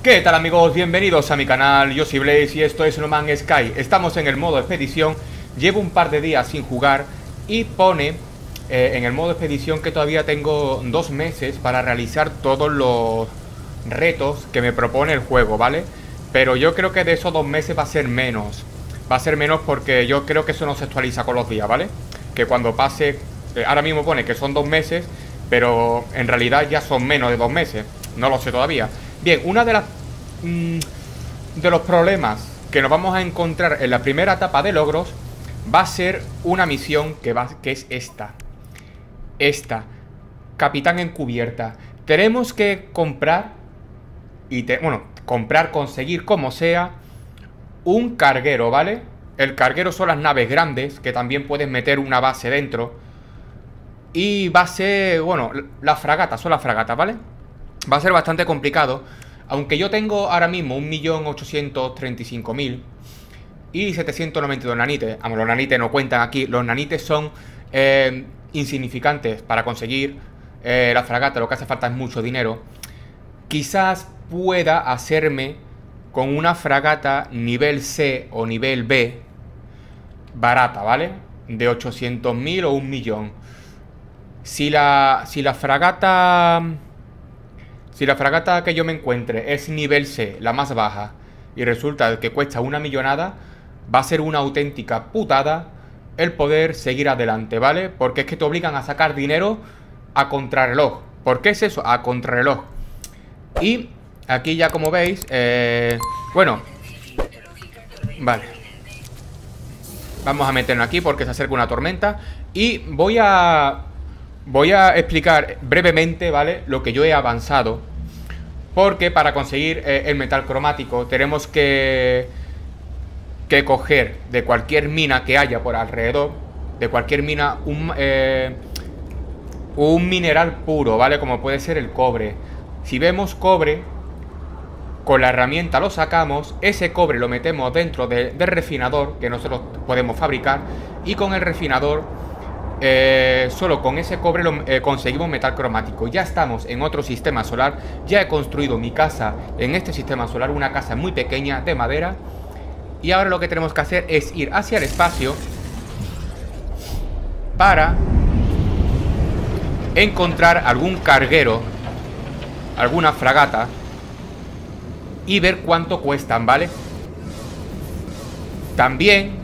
¿Qué tal, amigos? Bienvenidos a mi canal, yo soy Blaze y esto es No Man's Sky. Estamos en el modo expedición, llevo un par de días sin jugar y pone en el modo expedición que todavía tengo 2 meses para realizar todos los retos que me propone el juego, ¿vale? Pero yo creo que de esos 2 meses va a ser menos. Va a ser menos porque yo creo que eso no se actualiza con los días, ¿vale? Que cuando pase, ahora mismo pone que son 2 meses, pero en realidad ya son menos de 2 meses. No lo sé todavía. Bien, una de las de los problemas que nos vamos a encontrar en la primera etapa de logros va a ser una misión que es esta. Capitán Encubierta. Tenemos que comprar conseguir como sea un carguero, ¿vale? El carguero son las naves grandes, que también pueden meter una base dentro. Y va a ser, bueno, las fragatas, son las fragatas, ¿vale? Va a ser bastante complicado. Aunque yo tengo ahora mismo 1.835.000 y 792 nanites. Vamos, los nanites no cuentan aquí. Los nanites son insignificantes para conseguir la fragata. Lo que hace falta es mucho dinero. Quizás pueda hacerme con una fragata nivel C o nivel B barata, ¿vale? De 800.000 o 1.000.000. Si la fragata que yo me encuentre es nivel C, la más baja, y resulta que cuesta 1.000.000, va a ser una auténtica putada el poder seguir adelante, ¿vale? Porque es que te obligan a sacar dinero a contrarreloj. ¿Por qué es eso? A contrarreloj. Y aquí ya como veis, bueno, vale. Vamos a meternos aquí porque se acerca una tormenta. Y voy a explicar brevemente, ¿vale? Lo que yo he avanzado. Porque para conseguir el metal cromático tenemos que coger de cualquier mina que haya por alrededor, de cualquier mina, un mineral puro, ¿vale? Como puede ser el cobre. Si vemos cobre, con la herramienta lo sacamos, ese cobre lo metemos dentro del refinador que nosotros podemos fabricar, y con el refinador solo con ese cobre conseguimos metal cromático. Ya estamos en otro sistema solar. Ya he construido mi casa en este sistema solar, una casa muy pequeña de madera. Y ahora lo que tenemos que hacer es ir hacia el espacio para encontrar algún carguero, alguna fragata, y ver cuánto cuestan, ¿vale? También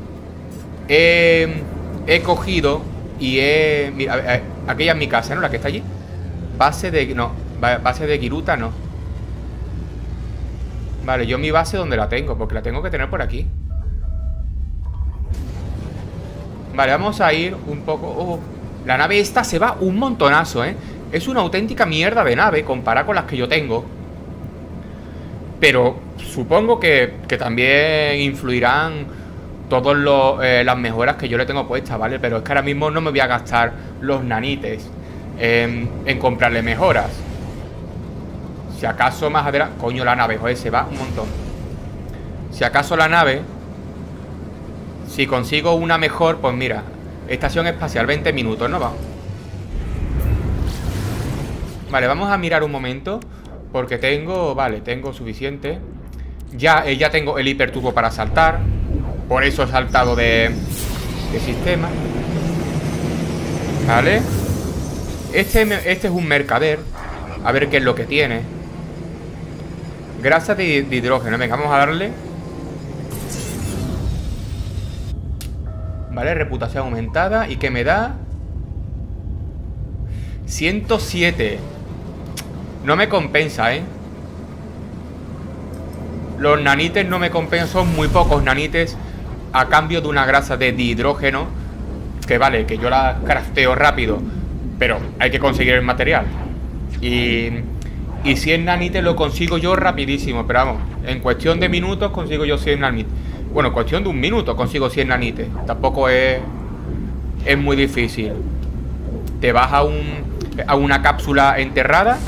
he cogido y mira, aquella es mi casa, ¿no? La que está allí. Base de Kiruta, no. Vale, yo mi base, ¿dónde la tengo? Porque la tengo que tener por aquí. Vale, vamos a ir un poco... la nave esta se va un montonazo, ¿eh? Es una auténtica mierda de nave comparada con las que yo tengo. Pero supongo que también influirán todas las mejoras que yo le tengo puestas, ¿vale? Pero es que ahora mismo no me voy a gastar los nanites en comprarle mejoras. Si acaso más adelante... Coño, la nave, joder, se va un montón. Si acaso la nave, si consigo una mejor, pues mira, estación espacial, 20 minutos, ¿no? Va. Vale, vamos a mirar un momento, porque tengo... Vale, tengo suficiente. Ya tengo el hiperturbo para saltar. Por eso he saltado de sistema. Vale. Este es un mercader. A ver qué es lo que tiene. Grasa de hidrógeno. Venga, vamos a darle. Vale, reputación aumentada. ¿Y qué me da? 107. No me compensa, ¿eh? Los nanites no me compensan. Son muy pocos nanites a cambio de una grasa de dihidrógeno. Que vale, que yo la crafteo rápido, pero hay que conseguir el material. Y 100 nanites lo consigo yo rapidísimo. Pero vamos, en cuestión de minutos consigo yo 100 nanites. Bueno, en cuestión de un minuto consigo 100 nanites. Tampoco es muy difícil. Te vas a una cápsula enterrada,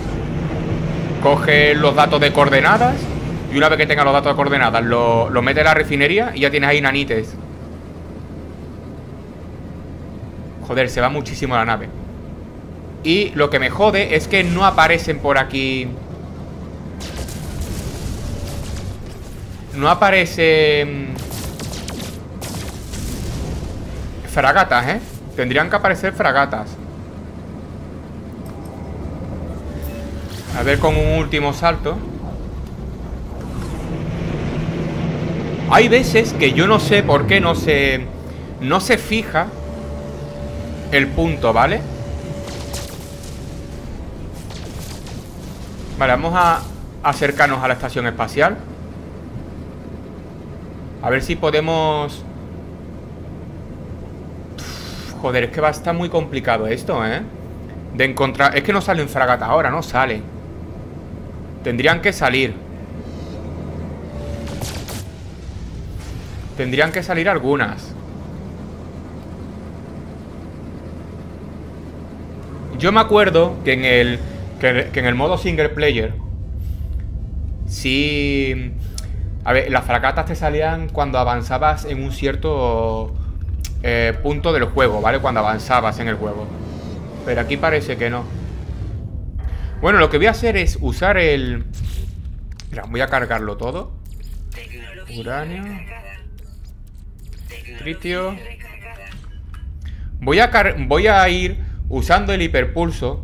coges los datos de coordenadas, y una vez que tengas los datos de coordenadas lo metes en la refinería y ya tienes ahí nanites. Joder, se va muchísimo la nave. Y lo que me jode es que no aparecen por aquí no aparece fragatas, ¿eh? Tendrían que aparecer fragatas. A ver, con un último salto. Hay veces que yo no sé por qué no se fija el punto, ¿vale? Vale, vamos a acercarnos a la estación espacial. A ver si podemos... Joder, es que va a estar muy complicado esto, ¿eh? De encontrar... Es que no salen fragatas ahora, no salen. Tendrían que salir. Tendrían que salir algunas. Yo me acuerdo que en el modo single player, sí... A ver, las fragatas te salían cuando avanzabas en un cierto punto del juego, ¿vale? Cuando avanzabas en el juego. Pero aquí parece que no. Bueno, lo que voy a hacer es usar el... Mira, voy a cargarlo todo. Uranio. Tritio. Voy a ir usando el hiperpulso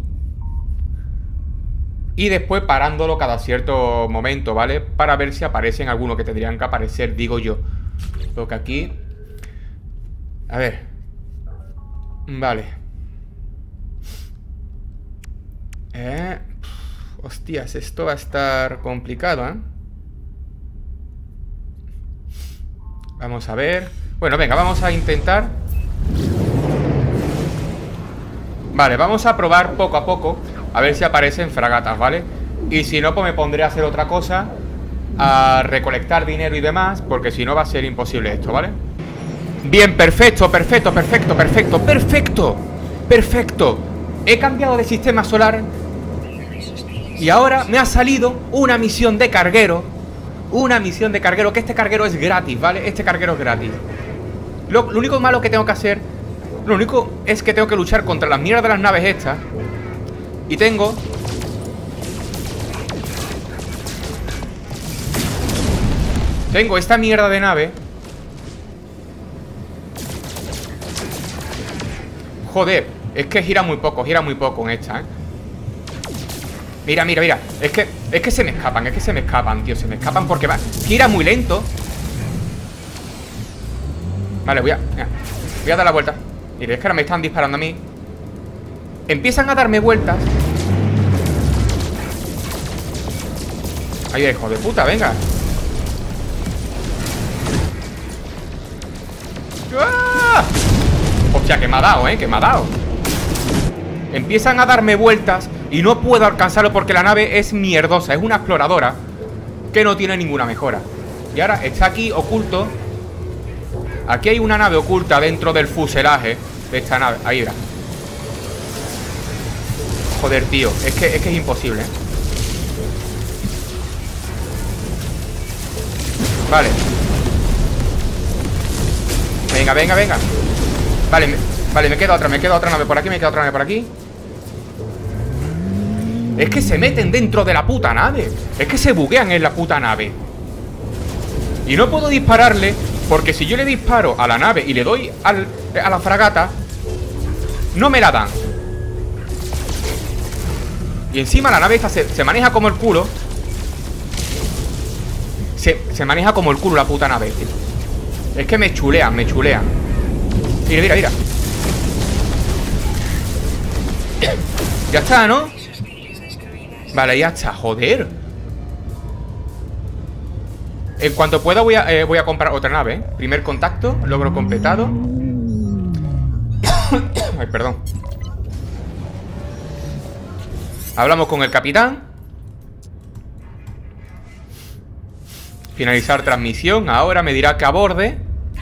y después parándolo cada cierto momento, ¿vale? Para ver si aparecen algunos que tendrían que aparecer, digo yo. Porque aquí... A ver. Vale. Hostias, esto va a estar complicado, ¿eh? Vamos a ver. Bueno, venga, vamos a intentar. Vale, vamos a probar poco a poco. A ver si aparecen fragatas, ¿vale? Y si no, pues me pondré a hacer otra cosa, a recolectar dinero y demás, porque si no va a ser imposible esto, ¿vale? Bien, perfecto, perfecto, perfecto, perfecto, perfecto. Perfecto. He cambiado de sistema solar y ahora me ha salido una misión de carguero. Una misión de carguero, que este carguero es gratis, ¿vale? Este carguero es gratis. Lo único malo que tengo que hacer, lo único es que tengo que luchar contra las mierdas de las naves estas. Y tengo... Tengo esta mierda de nave. Joder, es que gira muy poco en esta, ¿eh? Mira, mira, mira. Es que se me escapan, tío. Se me escapan porque va. Gira muy lento. Vale, voy a dar la vuelta. Mira, es que ahora me están disparando a mí. Empiezan a darme vueltas. Ay, hijo de puta, venga. ¡Ah! Hostia, que me ha dado, que me ha dado. Empiezan a darme vueltas y no puedo alcanzarlo porque la nave es mierdosa. Es una exploradora que no tiene ninguna mejora. Y ahora está aquí oculto. Aquí hay una nave oculta dentro del fuselaje de esta nave. Ahí va. Joder, tío. Es que es imposible, ¿eh? Vale. Venga, venga, venga. Vale, me queda otra nave por aquí, me queda otra nave por aquí. Es que se meten dentro de la puta nave. Es que se buguean en la puta nave. Y no puedo dispararle porque si yo le disparo a la nave y le doy a la fragata, no me la dan. Y encima la nave esta se maneja como el culo. Se maneja como el culo la puta nave, tío. Es que me chulean, me chulean. Mira, mira, mira. Ya está, ¿no? Vale, ya está, joder. En cuanto pueda voy a comprar otra nave, ¿eh? Primer contacto, logro completado. Ay, perdón. Hablamos con el capitán. Finalizar transmisión. Ahora me dirá que aborde.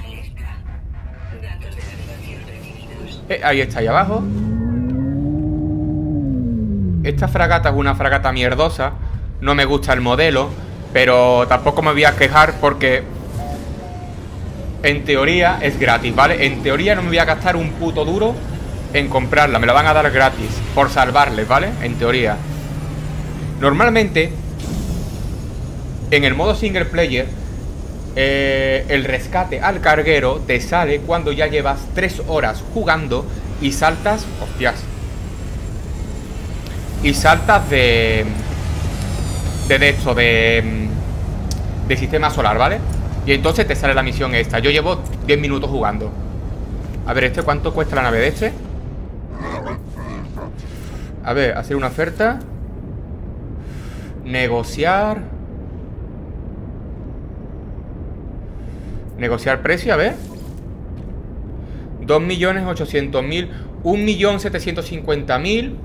Ahí está, ahí abajo. Esta fragata es una fragata mierdosa. No me gusta el modelo, pero tampoco me voy a quejar porque en teoría es gratis, ¿vale? En teoría no me voy a gastar un puto duro en comprarla. Me la van a dar gratis por salvarles, ¿vale? En teoría. Normalmente en el modo single player el rescate al carguero te sale cuando ya llevas 3 horas jugando y saltas... Hostias. Y saltas de esto, de sistema solar, ¿vale? Y entonces te sale la misión esta. Yo llevo 10 minutos jugando. A ver, ¿cuánto cuesta la nave de este? A ver, hacer una oferta. Negociar. Negociar precio, a ver. 2.800.000. 1.750.000.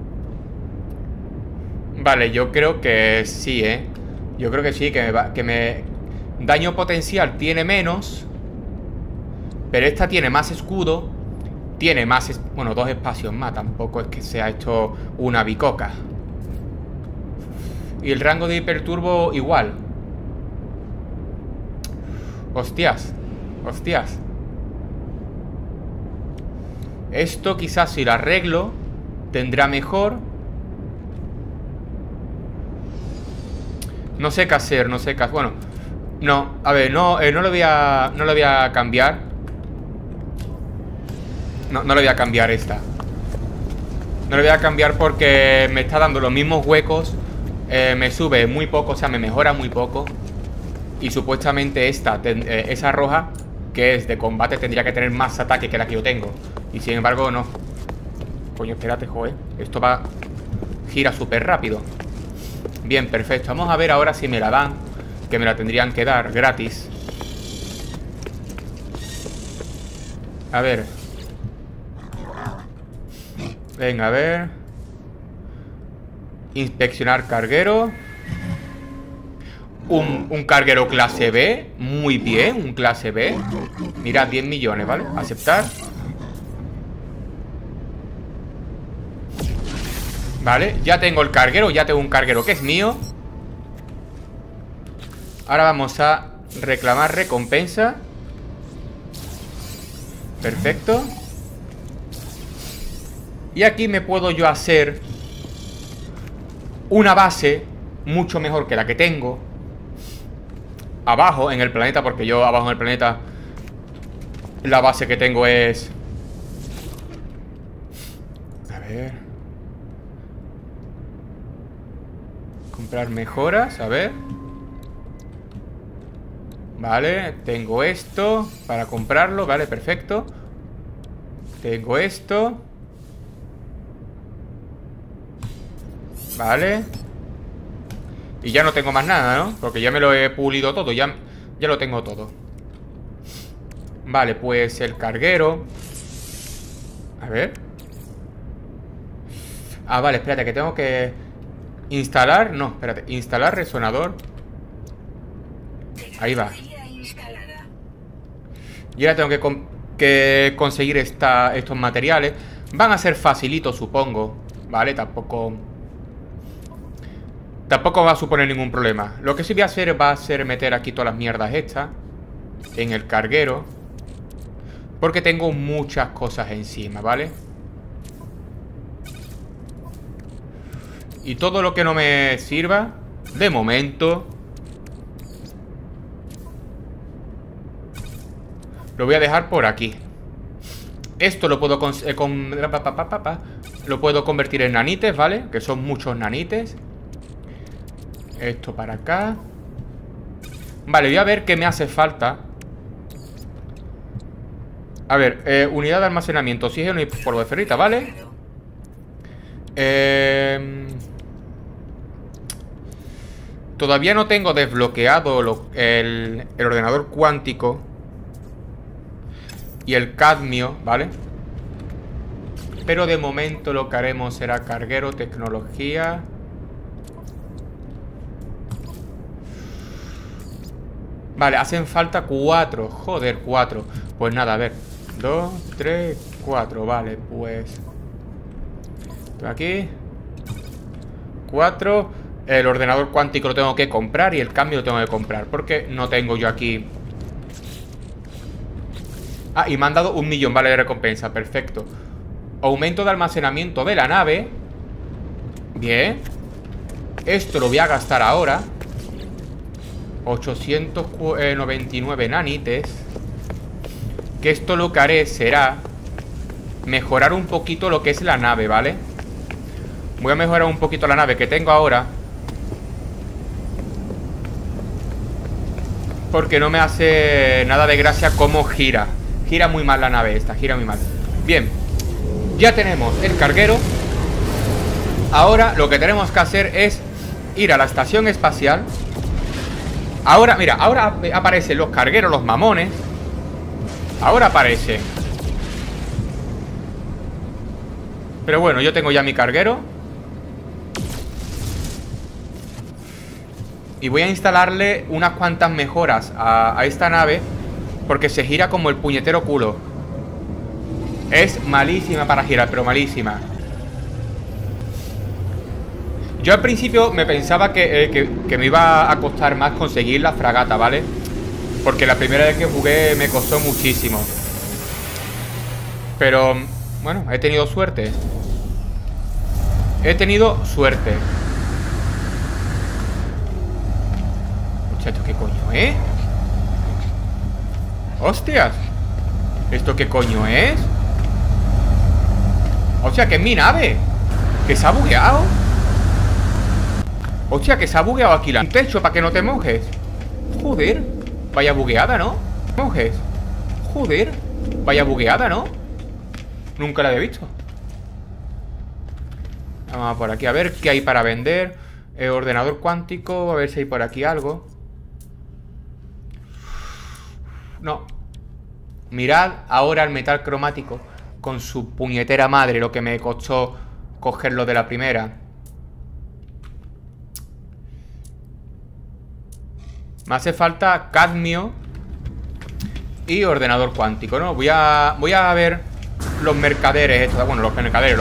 Vale, yo creo que sí, ¿eh? Yo creo que sí, que me... Daño potencial tiene menos. Pero esta tiene más escudo. Tiene más... Bueno, 2 espacios más. Tampoco es que sea esto una bicoca. Y el rango de hiperturbo igual. Hostias. Hostias. Esto quizás si lo arreglo tendrá mejor. No sé qué hacer, no sé qué hacer. Bueno, no, a ver, no lo voy a cambiar. No lo voy a cambiar esta. No lo voy a cambiar porque me está dando los mismos huecos. Me sube muy poco, o sea, me mejora muy poco. Y supuestamente esa roja, que es de combate, tendría que tener más ataque que la que yo tengo. Y sin embargo, no. Coño, espérate, joder. Esto gira súper rápido. Bien, perfecto. Vamos a ver ahora si me la dan. Que me la tendrían que dar gratis. A ver. Venga, a ver. Inspeccionar carguero. Un carguero clase B. Muy bien, un clase B. Mira, 10 millones, ¿vale? Aceptar. Vale, ya tengo el carguero. Ya tengo un carguero que es mío. Ahora vamos a reclamar recompensa. Perfecto. Y aquí me puedo yo hacer una base mucho mejor que la que tengo abajo en el planeta, porque yo abajo en el planeta la base que tengo es... A ver... Comprar mejoras, a ver... Vale, tengo esto para comprarlo, vale, perfecto. Tengo esto. Vale. Y ya no tengo más nada, ¿no? Porque ya me lo he pulido todo, ya lo tengo todo. Vale, pues el carguero. A ver. Ah, vale, espérate, que tengo que instalar. No, espérate, instalar resonador. Ahí va. Y ahora tengo que conseguir estos materiales. Van a ser facilitos, supongo. Vale, tampoco va a suponer ningún problema. Lo que sí voy a hacer va a ser meter aquí todas las mierdas estas en el carguero, porque tengo muchas cosas encima, ¿vale? Y todo lo que no me sirva, de momento, lo voy a dejar por aquí. Esto lo puedo lo puedo convertir en nanites, ¿vale? Que son muchos nanites. Esto para acá. Vale, voy a ver qué me hace falta. A ver, unidad de almacenamiento, oxígeno y polvo de ferrita, ¿vale? Todavía no tengo desbloqueado el ordenador cuántico y el cadmio, ¿vale? Pero de momento lo que haremos será carguero, tecnología. Vale, hacen falta 4. Joder, 4. Pues nada, a ver. 2, 3, 4. Vale, pues aquí 4. El ordenador cuántico lo tengo que comprar y el cambio lo tengo que comprar, porque no tengo yo aquí. Ah, y me han dado 1 millón, vale, de recompensa. Perfecto. Aumento de almacenamiento de la nave. Bien. Esto lo voy a gastar ahora. 899 nanites. Que esto lo que haré será mejorar un poquito lo que es la nave, ¿vale? Voy a mejorar un poquito la nave que tengo ahora, porque no me hace nada de gracia cómo gira. Gira muy mal la nave esta, gira muy mal. Bien, ya tenemos el carguero. Ahora lo que tenemos que hacer es ir a la estación espacial. Ahora, mira, ahora aparecen los cargueros, los mamones. Ahora aparecen. Pero bueno, yo tengo ya mi carguero. Y voy a instalarle unas cuantas mejoras a esta nave, porque se gira como el puñetero culo. Es malísima para girar, pero malísima. Yo al principio me pensaba que me iba a costar más conseguir la fragata, ¿vale? Porque la primera vez que jugué me costó muchísimo. Pero, bueno, he tenido suerte. He tenido suerte. Hostia, ¿esto qué coño es? ¡Hostias! ¿Esto qué coño es? Hostia, que es mi nave. Que se ha bugueado. Hostia, que se ha bugueado aquí el techo para que no te mojes. Joder, vaya bugueada, ¿no? Mojes. Joder, vaya bugueada, ¿no? Nunca la había visto. Vamos por aquí a ver qué hay para vender. Ordenador cuántico, a ver si hay por aquí algo. No. Mirad ahora el metal cromático con su puñetera madre, lo que me costó cogerlo de la primera. Me hace falta cadmio y ordenador cuántico, ¿no? Voy a ver los mercaderes estos, bueno, los mercaderes,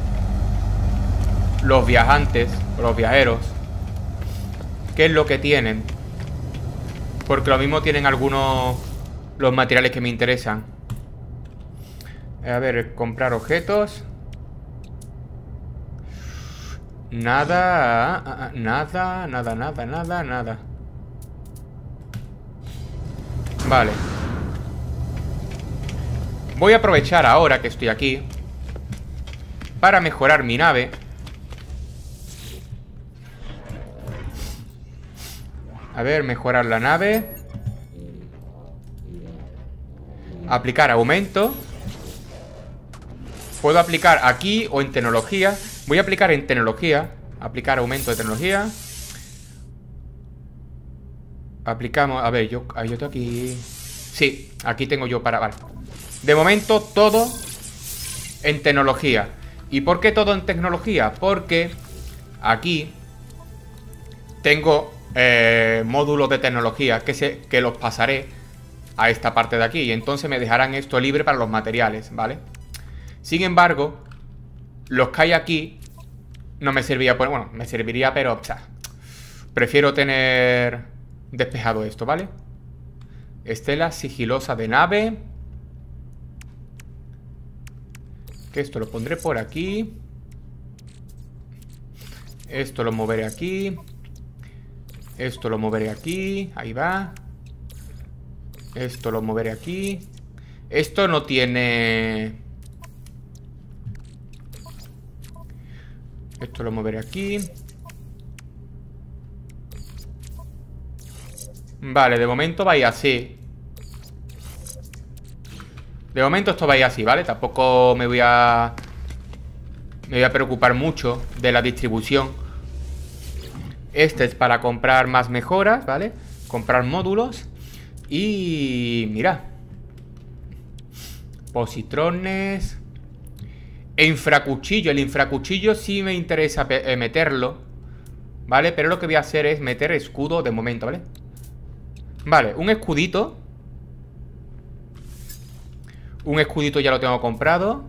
los viajantes, los viajeros, qué es lo que tienen. Porque lo mismo tienen algunos los materiales que me interesan. A ver, comprar objetos. Nada, nada. Vale. Voy a aprovechar ahora que estoy aquí para mejorar mi nave. A ver, mejorar la nave. Aplicar aumento. Puedo aplicar aquí o en tecnología. Voy a aplicar en tecnología. Aplicar aumento de tecnología. Aplicamos, a ver, yo tengo aquí. Sí, aquí tengo yo para, vale. De momento todo en tecnología. ¿Y por qué todo en tecnología? Porque aquí tengo módulos de tecnología que los pasaré a esta parte de aquí. Y entonces me dejarán esto libre para los materiales, ¿vale? Sin embargo, los que hay aquí no me serviría, bueno, me serviría, pero o sea, prefiero tener despejado esto, ¿vale? Estela sigilosa de nave. Que esto lo pondré por aquí. Esto lo moveré aquí. Esto lo moveré aquí. Ahí va. Esto lo moveré aquí. Esto no tiene... Esto lo moveré aquí. Vale, de momento va a ir así. De momento esto va a ir así, ¿vale? Tampoco me voy a preocupar mucho de la distribución. Este es para comprar más mejoras, ¿vale? Comprar módulos. Y... mira. Positrones. Infracuchillo. El infracuchillo sí me interesa meterlo, ¿vale? Pero lo que voy a hacer es meter escudo de momento, ¿vale? Vale, un escudito. Un escudito ya lo tengo comprado.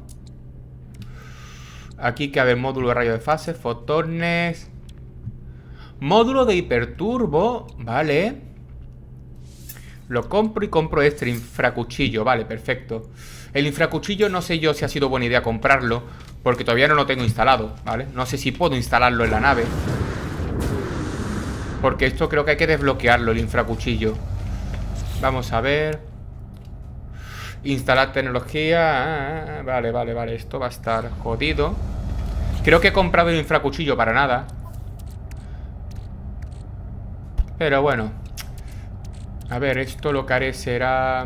Aquí que haber módulo de rayo de fase, fotones. Módulo de hiperturbo, vale. Lo compro y compro este infracuchillo, vale, perfecto. El infracuchillo no sé yo si ha sido buena idea comprarlo, porque todavía no lo tengo instalado, ¿vale? No sé si puedo instalarlo en la nave. Porque esto creo que hay que desbloquearlo, el infracuchillo. Vamos a ver. Instalar tecnología. Vale. Esto va a estar jodido. Creo que he comprado el infracuchillo para nada. Pero bueno. A ver, esto lo que haré será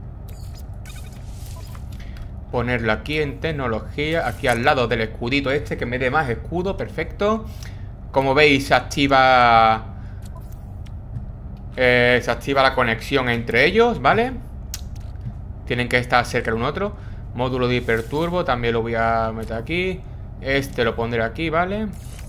ponerlo aquí en tecnología. Aquí al lado del escudito este, que me dé más escudo. Perfecto. Como veis, se activa la conexión entre ellos, ¿vale? Tienen que estar cerca de un otro. Módulo de hiperturbo, también lo voy a meter aquí. Este lo pondré aquí, ¿vale?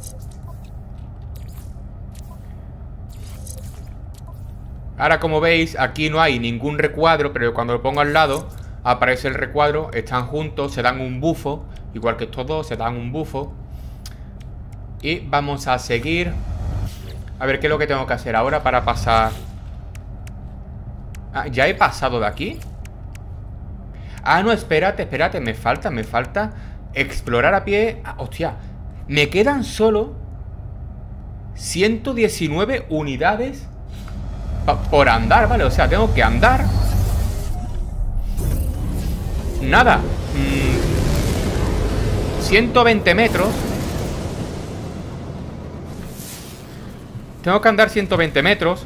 Ahora, como veis, aquí no hay ningún recuadro, pero cuando lo pongo al lado aparece el recuadro, están juntos, se dan un bufo. Igual que estos dos, se dan un bufo. Y vamos a seguir. A ver qué es lo que tengo que hacer ahora para pasar. Ah, ¿ya he pasado de aquí? Ah, no, espérate, me falta explorar a pie. Ah, hostia, me quedan solo 119 unidades por andar, ¿vale? O sea, tengo que andar. Nada. 120 metros. Tengo que andar 120 metros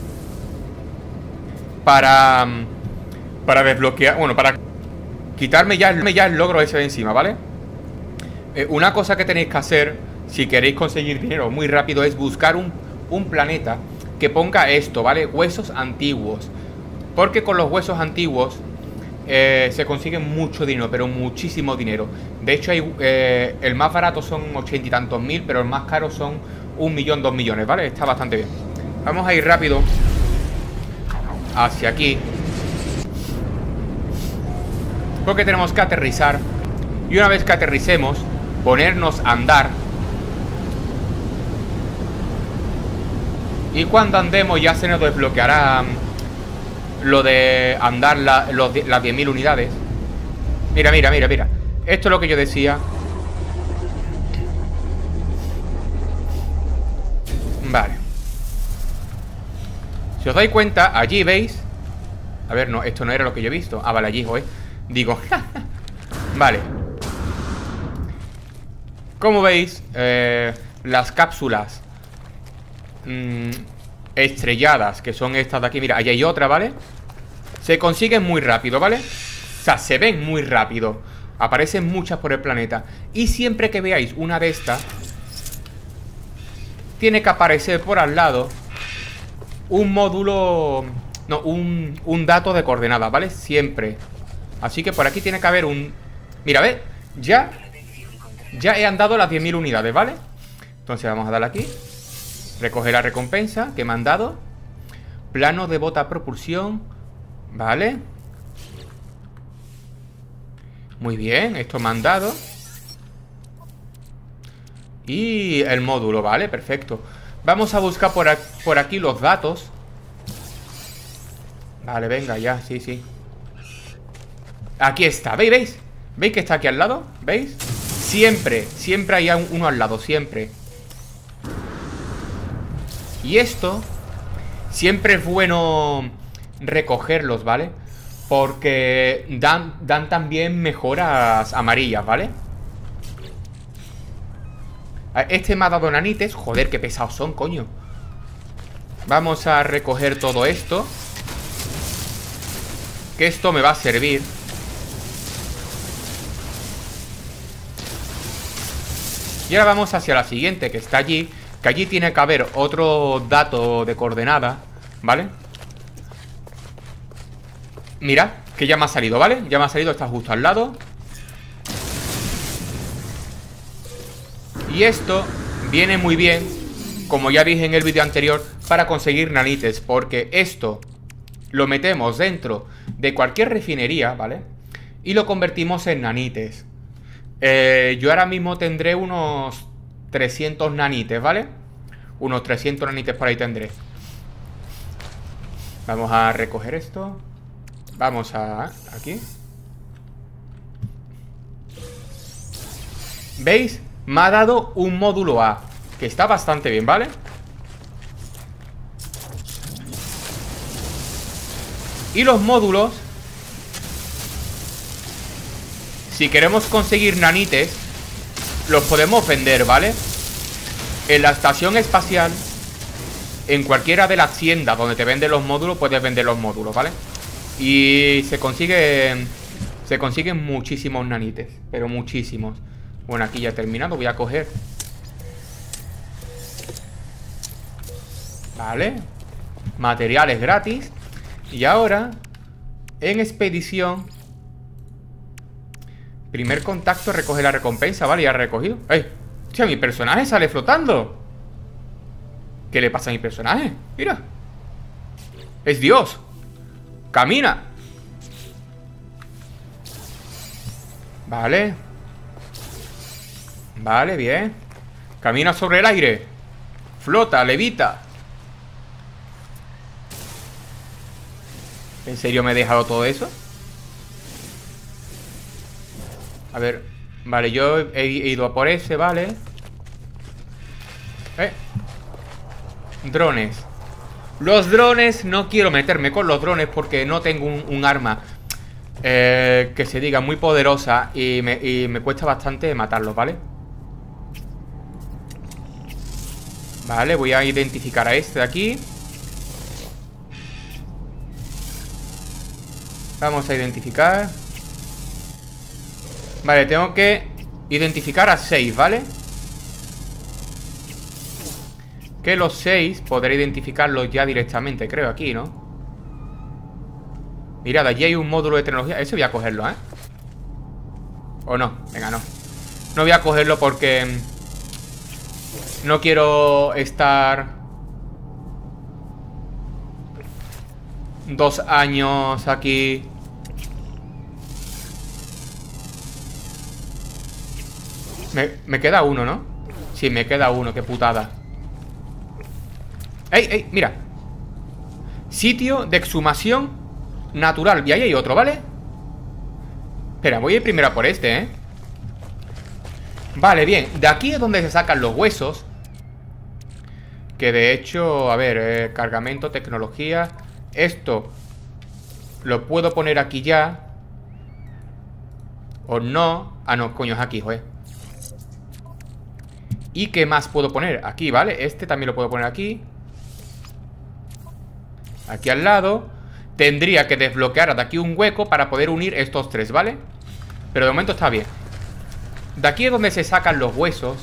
para desbloquear, bueno, para quitarme ya el logro ese de encima, ¿vale? Una cosa que tenéis que hacer si queréis conseguir dinero muy rápido es buscar un planeta que ponga esto, ¿vale? Huesos antiguos. Porque con los huesos antiguos se consigue mucho dinero, pero muchísimo dinero. De hecho, el más barato son 80 y tantos mil, pero el más caro son 1 millón, 2 millones, ¿vale? Está bastante bien. Vamos a ir rápido hacia aquí, porque tenemos que aterrizar. Y una vez que aterricemos, ponernos a andar. Y cuando andemos ya se nos desbloqueará lo de andar las 10.000 unidades. Mira. Esto es lo que yo decía. Vale. Si os dais cuenta, allí veis. A ver, no, esto no era lo que yo he visto. Ah, vale, allí, joder. Digo, vale. Como veis, las cápsulas estrelladas, que son estas de aquí. Mira, allí hay otra, ¿vale? Se consiguen muy rápido, ¿vale? O sea, se ven muy rápido. Aparecen muchas por el planeta. Y siempre que veáis una de estas, tiene que aparecer por al lado un módulo... No, un dato de coordenadas, ¿vale? Siempre. Así que por aquí tiene que haber un... Mira, ¿ves? Ya he andado las 10.000 unidades, ¿vale? Entonces vamos a darle aquí. Recoger la recompensa que me han dado. Plano de bota propulsión. Vale. Muy bien, esto me han dado. Y el módulo, vale, perfecto. Vamos a buscar por aquí los datos. Vale, venga, ya, sí. Aquí está, ¿veis? ¿Veis que está aquí al lado? ¿Veis? Siempre hay uno al lado, siempre. Y esto siempre es bueno recogerlos, ¿vale? Porque dan también mejoras amarillas, ¿vale? Este me ha dado nanites. Joder, qué pesados son, coño. Vamos a recoger todo esto, que esto me va a servir. Y ahora vamos hacia la siguiente, que está allí. Que allí tiene que haber otro dato de coordenada, ¿vale? Mira, que ya me ha salido, ¿vale? Ya me ha salido, está justo al lado. Y esto viene muy bien, como ya dije en el vídeo anterior, para conseguir nanites. Porque esto lo metemos dentro de cualquier refinería, ¿vale? Y lo convertimos en nanites. Yo ahora mismo tendré unos 300 nanites, ¿vale? Unos 300 nanites por ahí tendré. Vamos a recoger esto. Vamos a... aquí. ¿Veis? Me ha dado un módulo A, que está bastante bien, ¿vale? Y los módulos, si queremos conseguir nanites, los podemos vender, ¿vale? En la estación espacial, en cualquiera de las tiendas donde te venden los módulos, puedes vender los módulos, ¿vale? Y se consiguen muchísimos nanites, pero muchísimos. Bueno, aquí ya he terminado, voy a coger. Vale. Materiales gratis. Y ahora, en expedición, primer contacto, recoge la recompensa. Vale, ya he recogido. ¡Ey! Hostia, mi personaje sale flotando. ¿Qué le pasa a mi personaje? Mira. Es Dios. Camina. Vale. Vale, bien. Camina sobre el aire. Flota, levita. ¿En serio me he dejado todo eso? A ver. Vale, yo he ido a por ese, vale. Drones. Los drones, no quiero meterme con los drones porque no tengo un arma que se diga muy poderosa y me cuesta bastante matarlos, ¿vale? Vale, voy a identificar a este de aquí. Vamos a identificar. Vale, tengo que identificar a 6, ¿vale? Que los 6 podré identificarlos ya directamente, creo, aquí, ¿no? Mirad, allí hay un módulo de tecnología. Ese voy a cogerlo, ¿eh? ¿O no? Venga, no. No voy a cogerlo porque no quiero estar 2 años aquí. Me queda uno, ¿no? Sí, me queda uno, qué putada. ¡Ey, ey! Mira. Sitio de exhumación natural. Y ahí hay otro, ¿vale? Espera, voy a ir primero a por este, ¿eh? Vale, bien. De aquí es donde se sacan los huesos. Que de hecho, a ver, cargamento, tecnología. Esto lo puedo poner aquí ya. O no. Ah, no, coño, es aquí, joder. ¿Y qué más puedo poner? Aquí, ¿vale? Este también lo puedo poner aquí. Aquí al lado. Tendría que desbloquear de aquí un hueco para poder unir estos 3, ¿vale? Pero de momento está bien. De aquí es donde se sacan los huesos.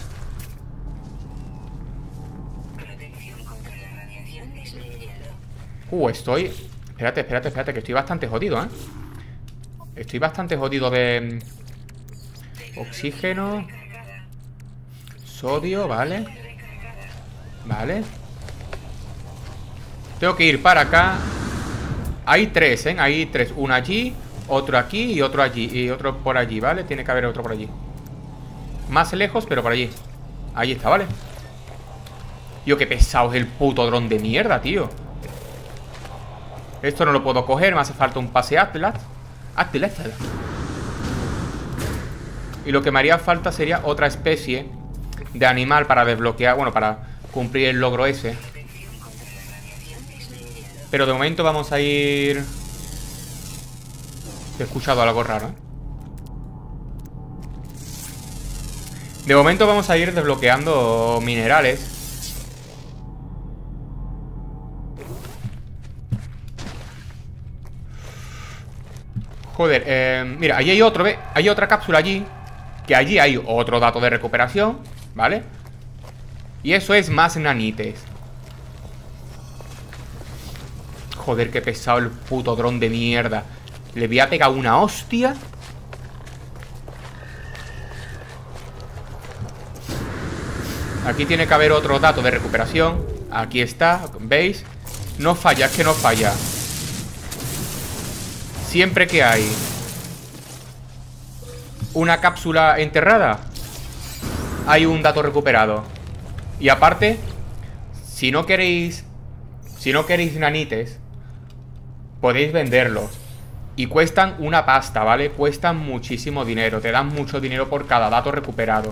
Estoy... Espérate, espérate, espérate, que estoy bastante jodido, ¿eh? Estoy bastante jodido de... Oxígeno. Sodio, vale. Vale. Tengo que ir para acá. Hay 3, ¿eh? Hay 3. Uno allí, otro aquí y otro allí. Y otro por allí, ¿vale? Tiene que haber otro por allí. Más lejos, pero por allí. Ahí está, ¿vale? Tío, qué pesado es el puto dron de mierda, tío. Esto no lo puedo coger. Me hace falta un pase Atlas. Atlas. Y lo que me haría falta sería otra especie de animal para desbloquear. Bueno, para cumplir el logro ese. Pero de momento vamos a ir... He escuchado algo raro, ¿eh? De momento vamos a ir desbloqueando minerales. Joder, mira, allí hay otro, ¿ves? Hay otra cápsula allí. Que allí hay otro dato de recuperación, ¿vale? Y eso es más nanites. Joder, qué pesado el puto dron de mierda. Le voy a pegar una hostia. Aquí tiene que haber otro dato de recuperación. Aquí está, ¿veis? No falla, es que no falla. Siempre que hay una cápsula enterrada, hay un dato recuperado. Y aparte, si no queréis nanites, podéis venderlos. Y cuestan una pasta, ¿vale? Cuestan muchísimo dinero. Te dan mucho dinero por cada dato recuperado.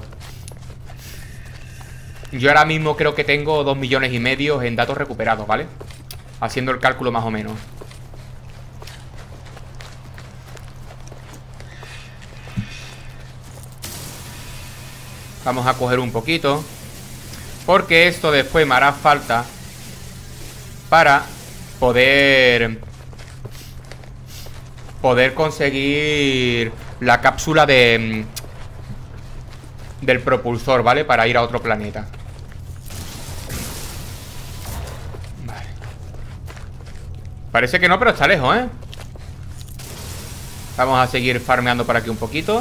Yo ahora mismo creo que tengo 2,5 millones en datos recuperados, ¿vale? Haciendo el cálculo más o menos. Vamos a coger un poquito, porque esto después me hará falta para poder conseguir la cápsula del propulsor, ¿vale? Para ir a otro planeta. Vale. Parece que no, pero está lejos, ¿eh? Vamos a seguir farmeando por aquí un poquito.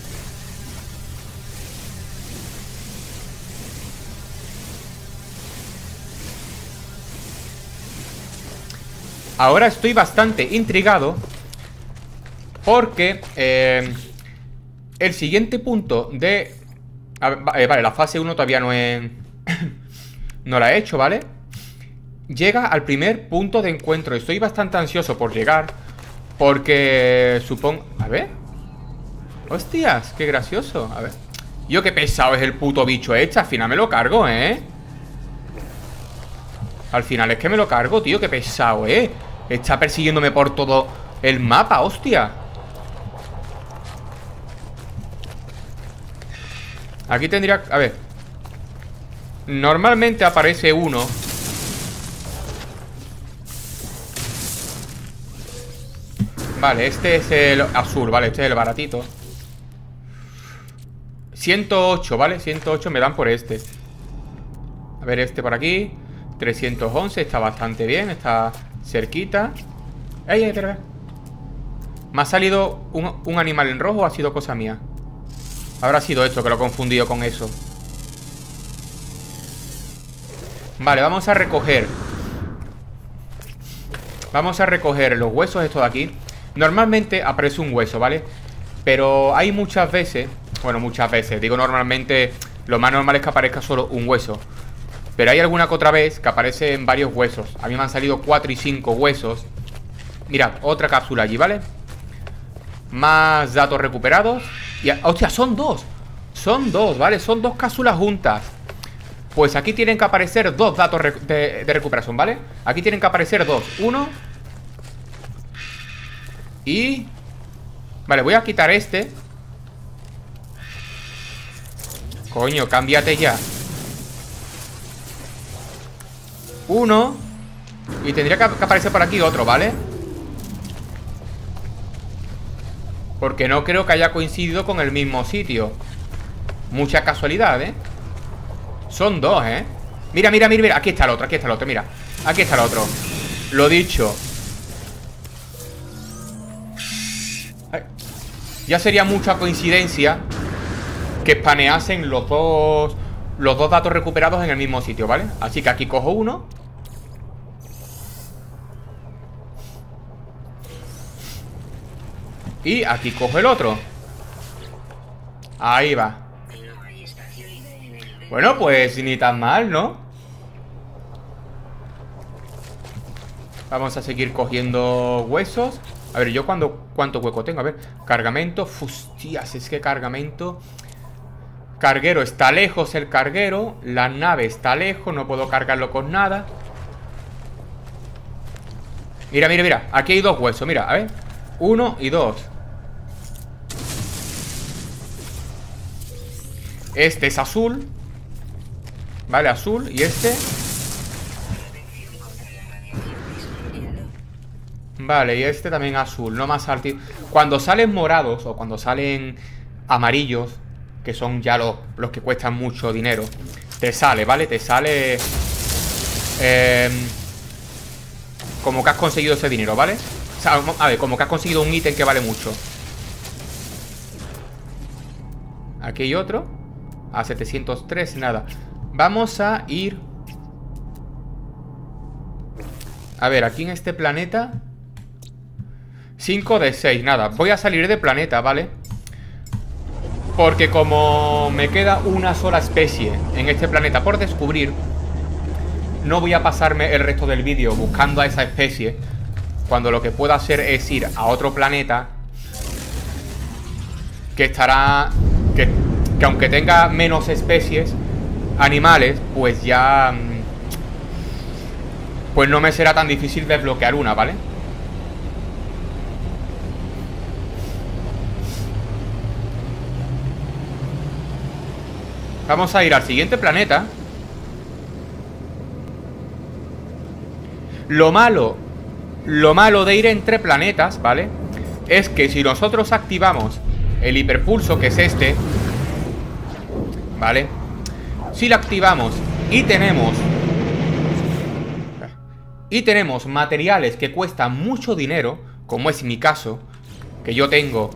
Ahora estoy bastante intrigado porque el siguiente punto de... vale, la fase 1 todavía no he... no la he hecho, ¿vale? Llega al primer punto de encuentro. Estoy bastante ansioso por llegar, porque supongo... A ver. Hostias, qué gracioso. A ver. Yo qué pesado es el puto bicho este. Al final me lo cargo, ¿eh? Al final es que me lo cargo, tío. Qué pesado, ¿eh? Está persiguiéndome por todo el mapa, hostia. Aquí tendría... A ver. Normalmente aparece uno. Vale, este es el azul, vale, este es el baratito. 108, ¿vale? 108 me dan por este. A ver, este por aquí 311, está bastante bien, está cerquita. ¡Ey, espera! ¿Me ha salido un animal en rojo o ha sido cosa mía? Habrá sido esto, que lo he confundido con eso. Vale, vamos a recoger. Vamos a recoger los huesos estos de aquí. Normalmente aparece un hueso, ¿vale? Pero hay muchas veces... Bueno, muchas veces, digo normalmente. Lo más normal es que aparezca solo un hueso. Pero hay alguna que otra vez que aparecen varios huesos. A mí me han salido 4 y 5 huesos. Mirad, otra cápsula allí, ¿vale? Más datos recuperados. Y, hostia, son dos. Son dos, ¿vale? Son dos cápsulas juntas. Pues aquí tienen que aparecer dos datos de recuperación, ¿vale? Aquí tienen que aparecer dos. Uno. Y... Vale, voy a quitar este. Coño, cámbiate ya. Uno. Y tendría que aparecer por aquí otro, ¿vale? Porque no creo que haya coincidido con el mismo sitio. Mucha casualidad, ¿eh? Son dos, ¿eh? Mira, mira, mira, mira. Aquí está el otro, mira. Aquí está el otro. Lo dicho. Ay. Ya sería mucha coincidencia que espaneasen los dos datos recuperados en el mismo sitio, ¿vale? Así que aquí cojo uno. Y aquí cojo el otro. Ahí va. Bueno, pues ni tan mal, ¿no? Vamos a seguir cogiendo huesos. A ver, yo ¿cuánto hueco tengo? A ver, cargamento. Hostias, es que cargamento... Carguero, está lejos el carguero. La nave está lejos, no puedo cargarlo con nada. Mira, mira, mira. Aquí hay dos huesos, mira, a ver. 1 y 2. Este es azul. Vale, azul. Y este... Vale, y este también azul. No más alto. Cuando salen morados o cuando salen amarillos, que son ya los que cuestan mucho dinero, te sale, ¿vale? Te sale como que has conseguido ese dinero, ¿vale? O sea, a ver, como que has conseguido un ítem que vale mucho. Aquí hay otro. A 703, nada. Vamos a ir... A ver, aquí en este planeta 5 de 6, nada. Voy a salir de planeta, ¿vale? Porque como me queda una sola especie en este planeta por descubrir, no voy a pasarme el resto del vídeo buscando a esa especie, cuando lo que puedo hacer es ir a otro planeta que estará... Que aunque tenga menos especies animales, pues ya... Pues no me será tan difícil desbloquear una, ¿vale? Vamos a ir al siguiente planeta. Lo malo de ir entre planetas, ¿vale? Es que si nosotros activamos el hiperpulso, que es este, ¿vale? Si lo activamos y tenemos materiales que cuestan mucho dinero, como es mi caso, que yo tengo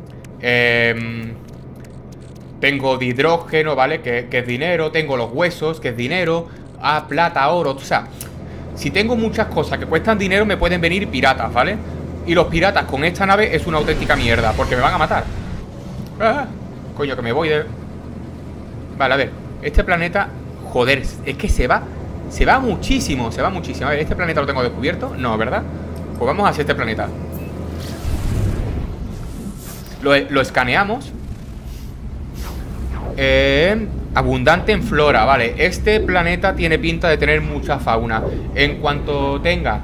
tengo de hidrógeno, ¿vale? Que es dinero. Tengo los huesos, que es dinero. Plata, oro, o sea, si tengo muchas cosas que cuestan dinero, me pueden venir piratas, ¿vale? Y los piratas con esta nave es una auténtica mierda, porque me van a matar. Coño, que me voy de... Vale, a ver, este planeta... Joder, es que se va muchísimo, se va muchísimo. A ver, ¿este planeta lo tengo descubierto? No, ¿verdad? Pues vamos hacia este planeta. Lo escaneamos. Abundante en flora, vale. Este planeta tiene pinta de tener mucha fauna. En cuanto tenga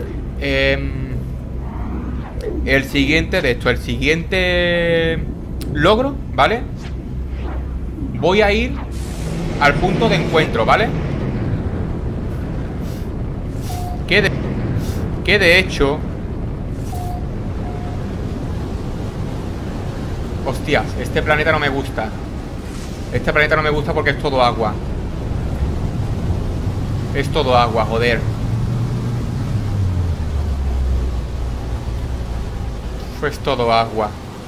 el siguiente logro, ¿vale? Voy a ir al punto de encuentro, ¿vale? Que de hecho... Hostias, este planeta no me gusta. Este planeta no me gusta porque es todo agua. Es todo agua, joder. Es todo agua.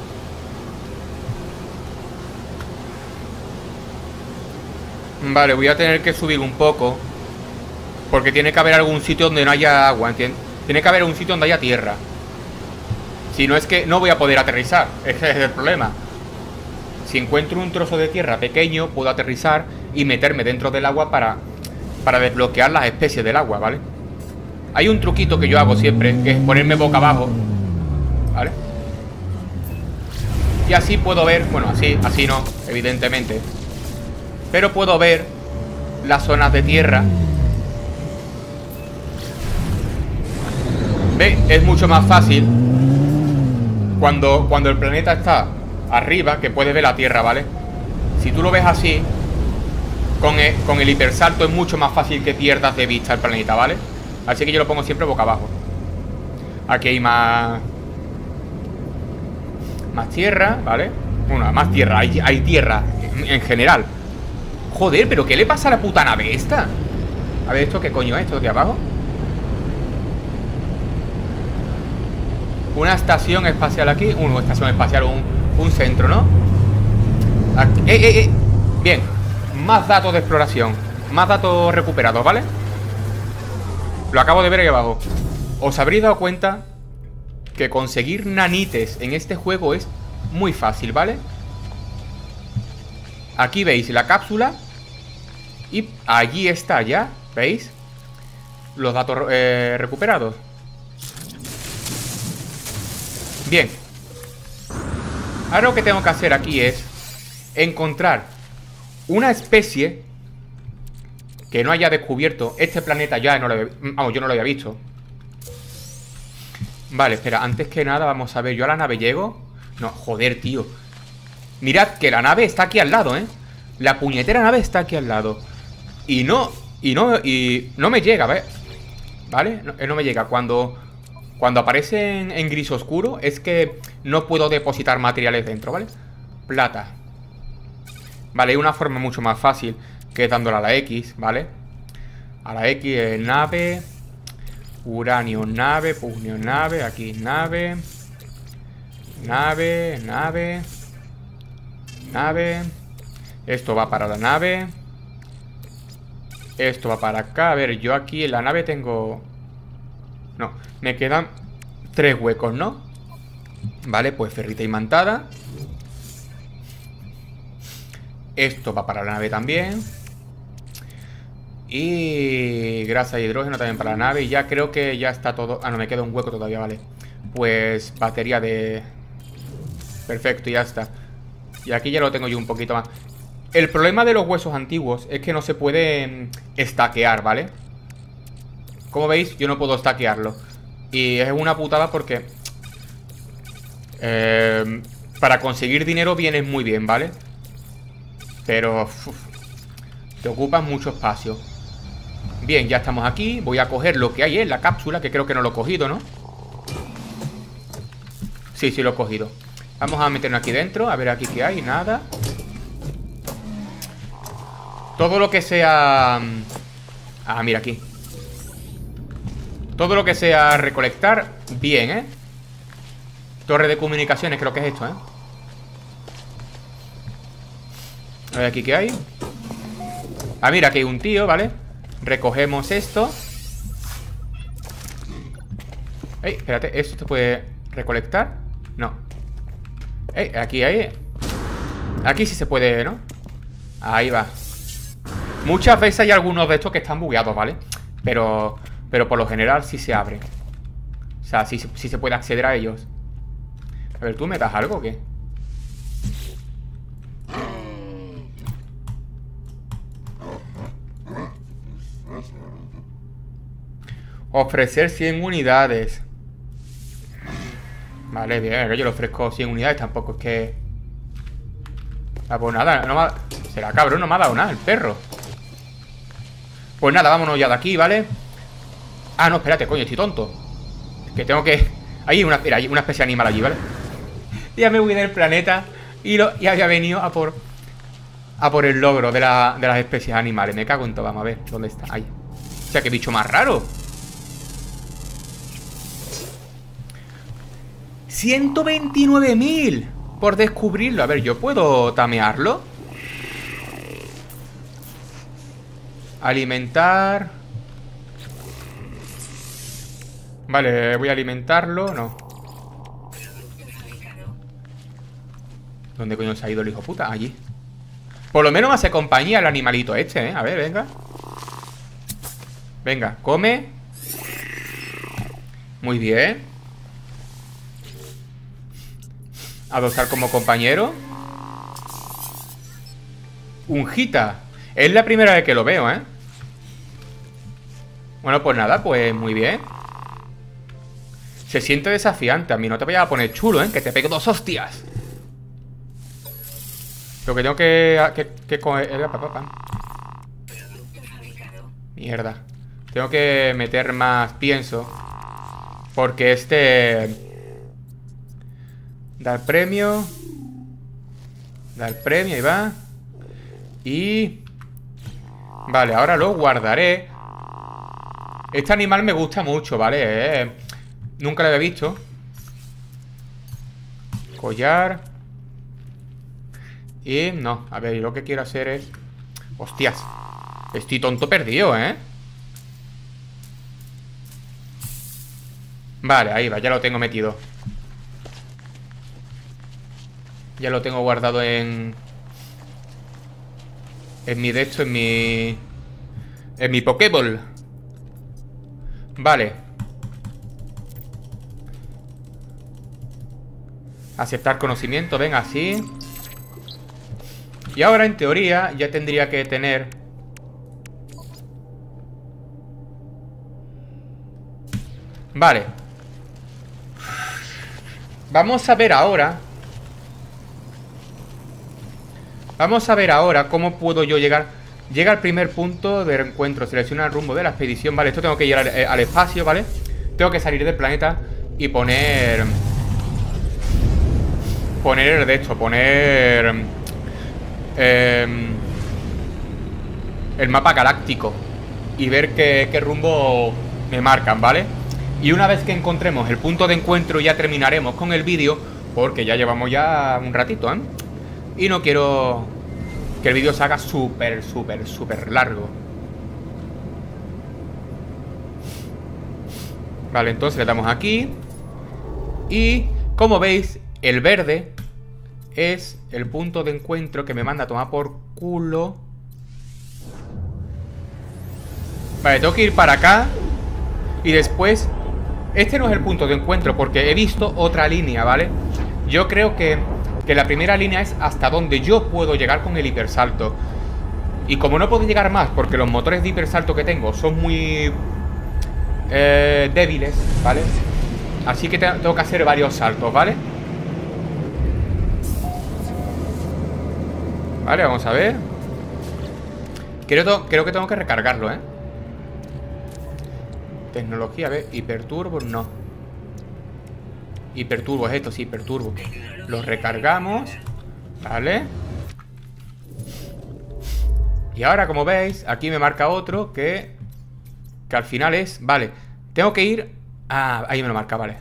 Vale, voy a tener que subir un poco, porque tiene que haber algún sitio donde no haya agua, ¿entiendes? Tiene que haber un sitio donde haya tierra. Si no, es que no voy a poder aterrizar. Ese es el problema. Si encuentro un trozo de tierra pequeño, puedo aterrizar y meterme dentro del agua para desbloquear las especies del agua, ¿vale? Hay un truquito que yo hago siempre, que es ponerme boca abajo, ¿vale? Y así puedo ver, bueno, así no, evidentemente, pero puedo ver las zonas de tierra. ¿Ve? Es mucho más fácil cuando el planeta está arriba, que puedes ver la tierra, ¿vale? Si tú lo ves así, con el hipersalto es mucho más fácil que pierdas de vista el planeta, ¿vale? Así que yo lo pongo siempre boca abajo. Aquí hay más tierra, ¿vale? Bueno, más tierra, hay tierra en general. Joder, pero ¿qué le pasa a la puta nave esta? A ver, ¿esto qué coño es? ¿Esto de aquí abajo? Una estación espacial aquí. Una estación espacial, un centro, ¿no? Aquí, bien. Más datos de exploración. Más datos recuperados, ¿vale? Lo acabo de ver ahí abajo. Os habréis dado cuenta que conseguir nanites en este juego es muy fácil, ¿vale? Aquí veis la cápsula. Y allí está ya, ¿veis? Los datos recuperados. Bien. Ahora lo que tengo que hacer aquí es encontrar una especie que no haya descubierto. Este planeta ya no lo había, vamos, yo no lo había visto. Vale, espera, antes que nada vamos a ver. ¿Yo a la nave llego? No, joder, tío. Mirad que la nave está aquí al lado, ¿eh? La puñetera nave está aquí al lado. Y no me llega, ¿ves? ¿Vale? No me llega. Cuando aparece en gris oscuro es que no puedo depositar materiales dentro, ¿vale? Plata. Vale, hay una forma mucho más fácil, que es dándole a la X, ¿vale? A la X, nave. Uranio, nave. Pugnio, nave. Aquí, nave. Nave. Esto va para la nave. Esto va para acá. A ver, yo aquí en la nave tengo... No, me quedan 3 huecos, ¿no? Vale, pues ferrita imantada. Esto va para la nave también. Y grasa y hidrógeno también para la nave. Y ya creo que ya está todo... Ah, no, me queda un hueco todavía, vale. Pues batería de... Perfecto, ya está. Y aquí ya lo tengo yo un poquito más. El problema de los huesos antiguos es que no se puede stackear, ¿vale? Como veis, yo no puedo stackearlo. Y es una putada porque para conseguir dinero viene muy bien, ¿vale? Pero Te ocupan mucho espacio. Bien, ya estamos aquí. Voy a coger lo que hay en la cápsula, que creo que no lo he cogido, ¿no? Sí, sí lo he cogido. Vamos a meternos aquí dentro. A ver aquí qué hay. Nada. Todo lo que sea... Ah, mira aquí. Todo lo que sea recolectar, bien, ¿eh? Torre de comunicaciones, creo que es esto, ¿eh? A ver aquí qué hay. Ah, mira, aquí hay un tío, ¿vale? Recogemos esto. Ey, espérate, ¿esto se puede recolectar? No. Ey, aquí hay... Aquí sí se puede, ¿no? Ahí va. Muchas veces hay algunos de estos que están bugueados, ¿vale? Pero por lo general sí se abre. O sea, sí se puede acceder a ellos. A ver, ¿tú me das algo o qué? Ofrecer 100 unidades. Vale, bien, yo le ofrezco 100 unidades. Tampoco es que... Ah, pues nada, no me ha... Será cabrón, no me ha dado nada el perro. Pues nada, vámonos ya de aquí, ¿vale? Ah, no, espérate, coño, estoy tonto. Es que tengo que... Hay una especie animal allí, ¿vale? Ya me voy del planeta y había venido a por el logro de las especies animales. Me cago en todo, vamos a ver, ¿dónde está? Ahí. O sea, qué bicho más raro. 129.000 por descubrirlo. A ver, ¿yo puedo tamearlo? Alimentar. Vale, voy a alimentarlo. No. ¿Dónde coño se ha ido el hijo puta? Allí. Por lo menos me hace compañía el animalito este, ¿eh? A ver, venga. Venga, come. Muy bien. Adoptar como compañero. Un Gita. Es la primera vez que lo veo, ¿eh? Bueno, pues nada, pues muy bien. Se siente desafiante. A mí no te vayas a poner chulo, ¿eh? Que te pegue 2 hostias. Lo que tengo que coger... Mierda. Tengo que meter más pienso. Porque Dar premio. Dar premio, ahí va. Y... Vale, ahora lo guardaré. Este animal me gusta mucho, ¿vale? Nunca lo había visto. Collar. Y no, a ver, lo que quiero hacer es... Hostias. Estoy tonto perdido, ¿eh? Vale, ahí va, ya lo tengo metido. Ya lo tengo guardado en mi de esto, en mi Pokéball. Vale. Aceptar conocimiento, venga, así. Y ahora, en teoría, ya tendría que tener... Vale. Vamos a ver ahora... Vamos a ver ahora cómo puedo yo llegar. Llega al primer punto de reencuentro. Selecciona el rumbo de la expedición. Vale, esto tengo que ir al espacio, ¿vale? Tengo que salir del planeta y poner el de esto. Poner el mapa galáctico y ver qué rumbo me marcan, ¿vale? Y una vez que encontremos el punto de encuentro ya terminaremos con el vídeo, porque ya llevamos ya un ratito, ¿eh? Y no quiero que el vídeo se haga súper largo. Vale, entonces le damos aquí. Y como veis, el verde es el punto de encuentro que me manda a tomar por culo. Vale, tengo que ir para acá. Y después... Este no es el punto de encuentro, porque he visto otra línea, ¿vale? Yo creo que la primera línea es hasta donde yo puedo llegar con el hipersalto. Y como no puedo llegar más, porque los motores de hipersalto que tengo son muy débiles, ¿vale? Así que tengo que hacer varios saltos, ¿vale? Vale, vamos a ver. Creo que tengo que recargarlo, ¿eh? Tecnología, a ver, hiperturbo, no. Hiperturbo es esto, sí, hiperturbo. Lo recargamos. Vale. Y ahora, como veis, aquí me marca otro que al final es... Vale, tengo que ir... Ah, ahí me lo marca, vale.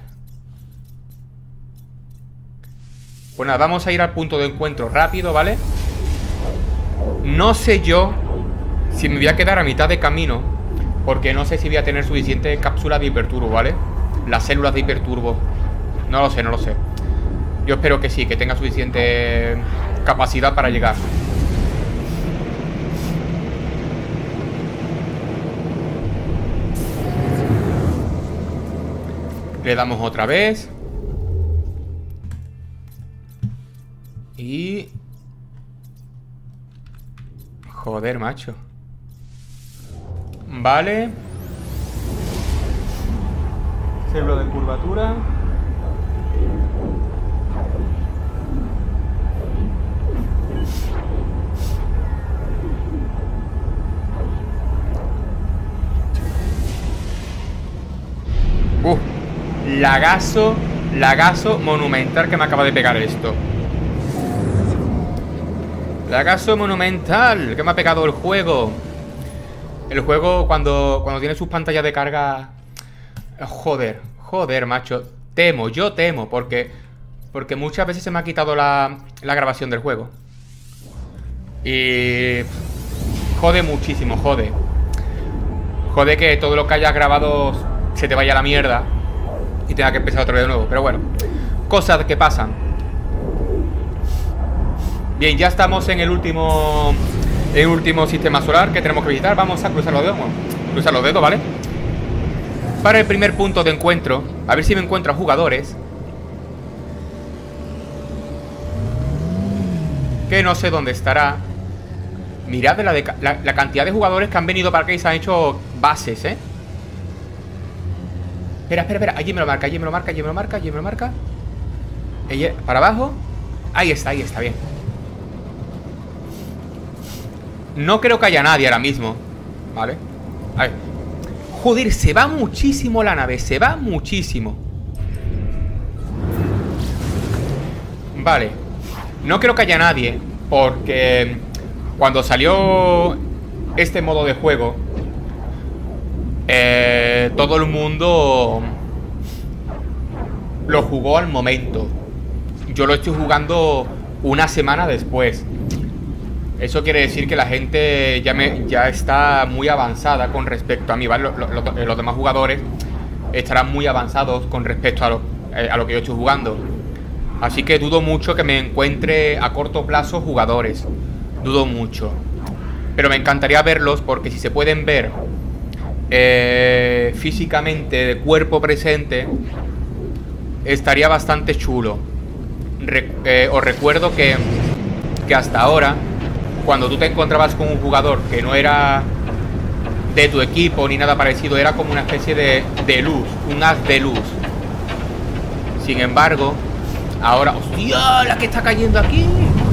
Pues nada, vamos a ir al punto de encuentro rápido, ¿vale? No sé yo si me voy a quedar a mitad de camino, porque no sé si voy a tener suficiente cápsula de hiperturbo, ¿vale? Las células de hiperturbo. No lo sé, no lo sé. Yo espero que sí, que tenga suficiente capacidad para llegar. Le damos otra vez. Y... Joder, macho. Vale. Célula de curvatura. Lagazo monumental que me acaba de pegar esto. Lagazo monumental que me ha pegado el juego. El juego cuando tiene sus pantallas de carga. Joder, macho. Yo temo, porque muchas veces se me ha quitado la grabación del juego. Y... Jode muchísimo, jode. Jode que todo lo que hayas grabado se te vaya a la mierda y tenga que empezar otra vez de nuevo. Pero bueno, cosas que pasan. Bien, ya estamos en el último sistema solar que tenemos que visitar. Vamos a cruzar los dedos. Bueno, cruzar los dedos, ¿vale? Para el primer punto de encuentro. A ver si me encuentro a jugadores. Que no sé dónde estará. Mirad la cantidad de jugadores que han venido para acá y se han hecho bases, ¿eh? Espera. Allí me lo marca. Para abajo. Ahí está, bien. No creo que haya nadie ahora mismo. Vale. A ver. Joder, se va muchísimo la nave. Se va muchísimo. Vale. No creo que haya nadie, porque cuando salió este modo de juego, todo el mundo lo jugó al momento. Yo lo estoy jugando una semana después. Eso quiere decir que la gente ya está muy avanzada con respecto a mí, ¿vale? Los demás jugadores estarán muy avanzados con respecto a lo que yo estoy jugando. Así que dudo mucho que me encuentre a corto plazo jugadores. Dudo mucho. Pero me encantaría verlos, porque si se pueden ver físicamente, de cuerpo presente, estaría bastante chulo. Os recuerdo que hasta ahora, cuando tú te encontrabas con un jugador que no era de tu equipo ni nada parecido, era como una especie de luz, un haz de luz. Sin embargo, ahora... ¡Hostia! ¡La que está cayendo aquí!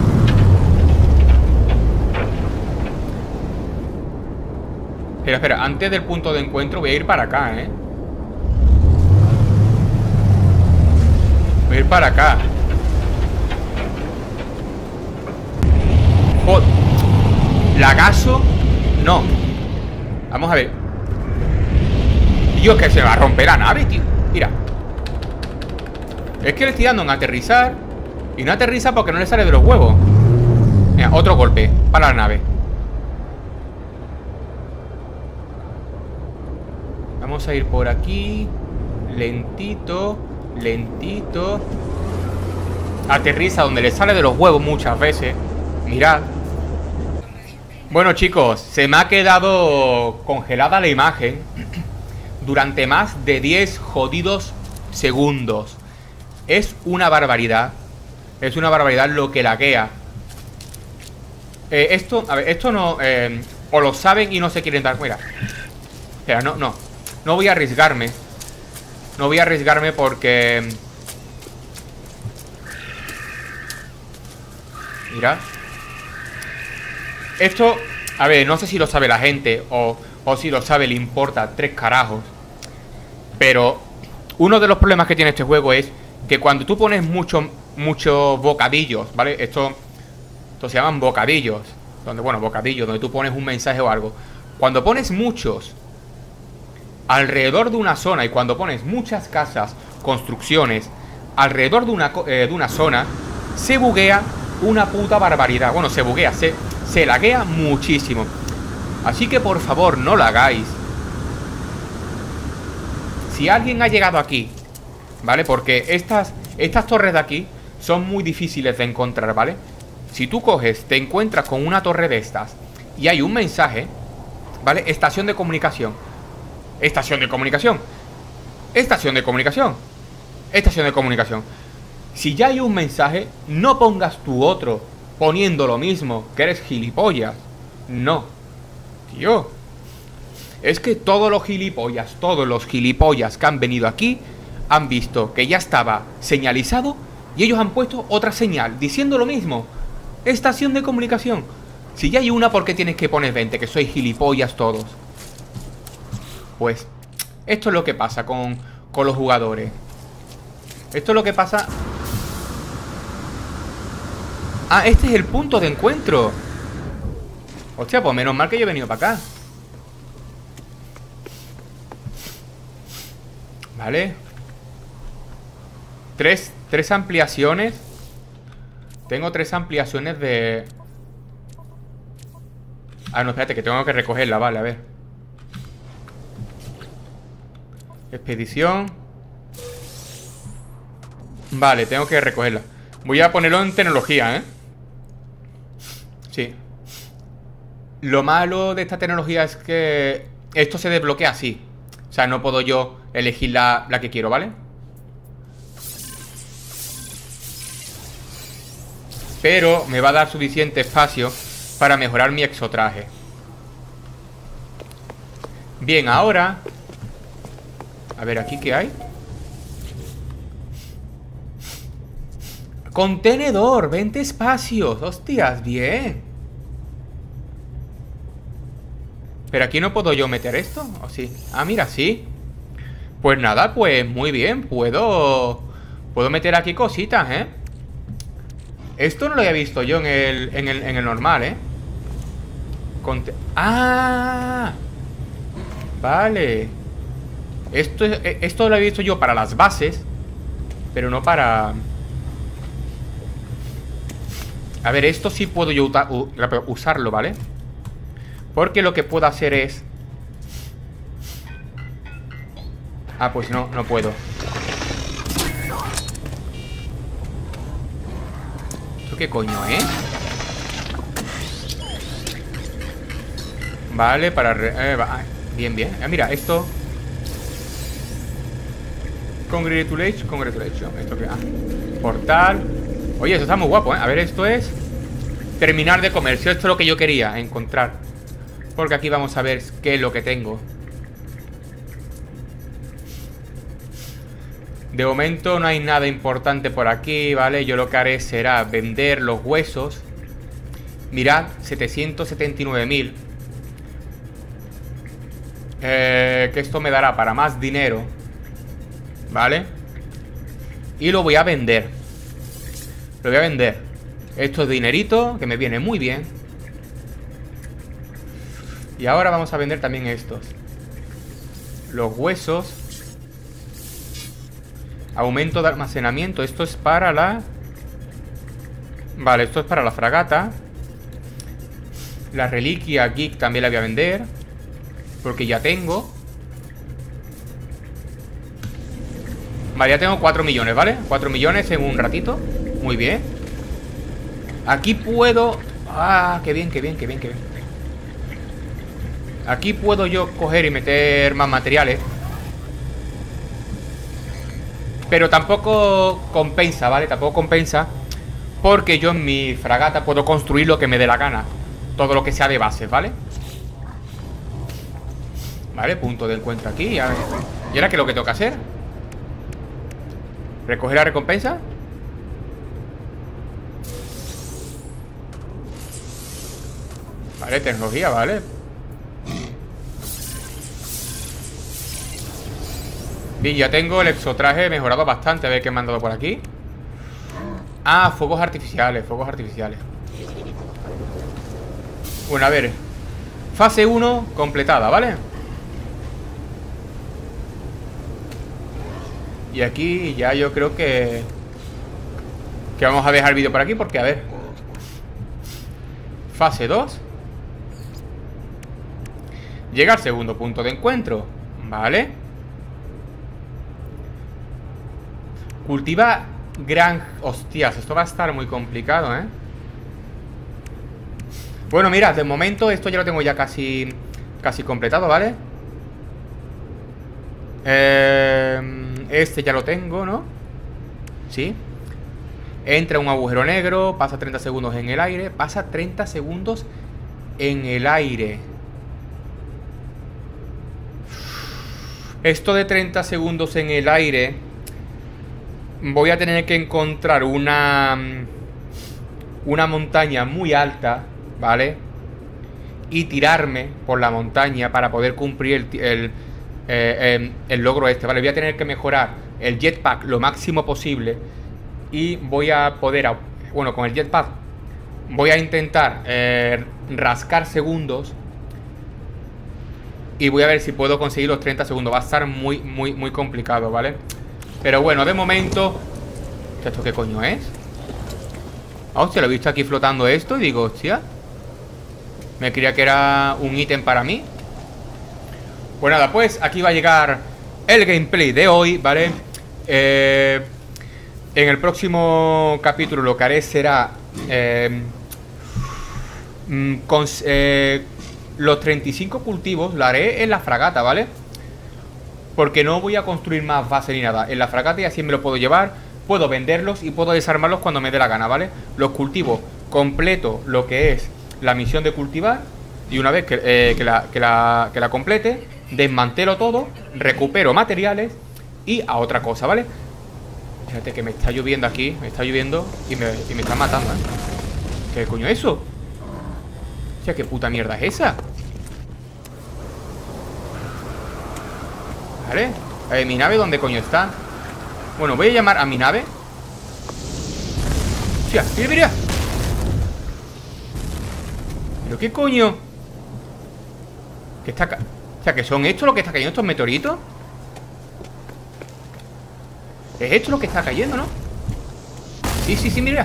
Espera, antes del punto de encuentro voy a ir para acá, ¿eh? Voy a ir para acá. Joder. ¿Lagazo? No. Vamos a ver. Dios, que se va a romper la nave, tío. Mira. Es que le estoy dando en aterrizar y no aterriza porque no le sale de los huevos. Mira, otro golpe para la nave. Vamos a ir por aquí. Lentito. Aterriza donde le sale de los huevos muchas veces. Mirad. Bueno, chicos, se me ha quedado congelada la imagen durante más de 10 jodidos segundos. Es una barbaridad. Es una barbaridad lo que laguea. Esto no... o lo saben y no se quieren dar cuenta. Espera, no voy a arriesgarme. No voy a arriesgarme porque... Mira. Esto A ver, no sé si lo sabe la gente o si lo sabe le importa tres carajos. Pero uno de los problemas que tiene este juego es que cuando tú pones muchos bocadillos, ¿vale? Esto se llaman bocadillos. Bocadillos, donde tú pones un mensaje o algo. Cuando pones muchos alrededor de una zona y cuando pones muchas casas, construcciones alrededor de una zona, se buguea una puta barbaridad. Bueno, se buguea, se laguea muchísimo. Así que por favor no lo hagáis. Si alguien ha llegado aquí, ¿vale? Porque estas torres de aquí son muy difíciles de encontrar, ¿vale? Si tú coges, te encuentras con una torre de estas y hay un mensaje, ¿vale? Estación de comunicación. Estación de comunicación. Estación de comunicación. Estación de comunicación. Si ya hay un mensaje, no pongas tu otro poniendo lo mismo, que eres gilipollas. No. Tío. Es que todos los gilipollas que han venido aquí han visto que ya estaba señalizado y ellos han puesto otra señal diciendo lo mismo. Estación de comunicación. Si ya hay una, ¿por qué tienes que poner 20? Que sois gilipollas todos. Pues esto es lo que pasa con los jugadores. Esto es lo que pasa. Ah, este es el punto de encuentro. Hostia, pues menos mal que yo he venido para acá. Vale. Tres ampliaciones. Tengo 3 ampliaciones de... Ah, no, espérate, que tengo que recogerla, vale, a ver. Expedición. Vale, tengo que recogerla. Voy a ponerlo en tecnología, ¿eh? Sí. Lo malo de esta tecnología es que esto se desbloquea así. O sea, no puedo yo elegir la que quiero, ¿vale? Pero me va a dar suficiente espacio para mejorar mi exotraje. Bien, ahora... A ver, ¿aquí qué hay? Contenedor, 20 espacios. Hostias, bien. Pero aquí no puedo yo meter esto, ¿o sí? Ah, mira, sí. Pues nada, pues muy bien. Puedo meter aquí cositas, ¿eh? Esto no lo había visto yo en el normal, ¿eh? ¡Ah! Vale. Esto lo había visto yo para las bases, pero no para... A ver, esto sí puedo yo usarlo, ¿vale? Porque lo que puedo hacer es... Ah, pues no puedo. ¿Esto qué coño, Vale, para... bien, bien. Mira, esto... Congratulations. Esto que... portal. Oye, eso está muy guapo, A ver, esto es... Terminal de comercio. Esto es lo que yo quería encontrar. Porque aquí vamos a ver qué es lo que tengo. De momento no hay nada importante por aquí, ¿vale? Yo lo que haré será vender los huesos. Mirad, 779.000. Que esto me dará para más dinero, ¿vale? Y lo voy a vender. Lo voy a vender. Esto es dinerito, que me viene muy bien. Y ahora vamos a vender también estos. Los huesos. Aumento de almacenamiento. Esto es para la... Vale, esto es para la fragata. La reliquia geek también la voy a vender, porque ya tengo. Vale, ya tengo 4 millones, ¿vale? 4 millones en un ratito. Muy bien. Aquí puedo... Ah, qué bien, qué bien, qué bien, qué bien. Aquí puedo yo coger y meter más materiales. Pero tampoco compensa, ¿vale? Tampoco compensa, porque yo en mi fragata puedo construir lo que me dé la gana. Todo lo que sea de bases, ¿vale? Vale, punto de encuentro aquí. ¿Y ahora qué es lo que tengo que hacer? ¿Recoger la recompensa? Vale, tecnología, vale. Bien, ya tengo el exotraje mejorado bastante. A ver qué me han dado por aquí. Ah, fuegos artificiales, fuegos artificiales. Bueno, a ver. Fase 1 completada, ¿vale? Y aquí ya yo creo que vamos a dejar el vídeo por aquí porque, a ver. Fase 2. Llega al segundo punto de encuentro, ¿vale? Cultiva gran... Hostias, esto va a estar muy complicado, ¿eh? Bueno, mira, de momento esto ya lo tengo ya casi completado, ¿vale? Este ya lo tengo, ¿no? Sí. Entra un agujero negro, pasa 30 segundos en el aire. Pasa 30 segundos en el aire. Esto de 30 segundos en el aire, voy a tener que encontrar una montaña muy alta, ¿vale? Y tirarme por la montaña para poder cumplir el logro este, ¿vale? Voy a tener que mejorar el jetpack lo máximo posible. Y voy a poder, bueno, con el jetpack voy a intentar rascar segundos. Y voy a ver si puedo conseguir los 30 segundos. Va a estar muy complicado, ¿vale? Pero bueno, de momento... ¿Esto qué coño es? Hostia, lo he visto aquí flotando esto y digo, hostia, me creía que era un ítem para mí. Pues nada, pues aquí va a llegar el gameplay de hoy, ¿vale? En el próximo capítulo lo que haré será los 35 cultivos lo haré en la fragata, ¿vale? Porque no voy a construir más base ni nada. En la fragata ya sí me lo puedo llevar, puedo venderlos y puedo desarmarlos cuando me dé la gana, ¿vale? Los cultivos, completo lo que es la misión de cultivar. Y una vez que la complete, desmantelo todo, recupero materiales y a otra cosa, ¿vale? Fíjate que me está lloviendo aquí, me está lloviendo y me está matando, ¿eh? ¿Qué coño es eso? O sea, ¿qué puta mierda es esa? Vale, mi nave, ¿dónde coño está? Bueno, voy a llamar a mi nave. Hostia, mira, mira. ¿Pero qué coño? ¿Qué está o sea, ¿que son estos lo que está cayendo, estos meteoritos? ¿Es esto lo que está cayendo, no? Sí, sí, sí, mira.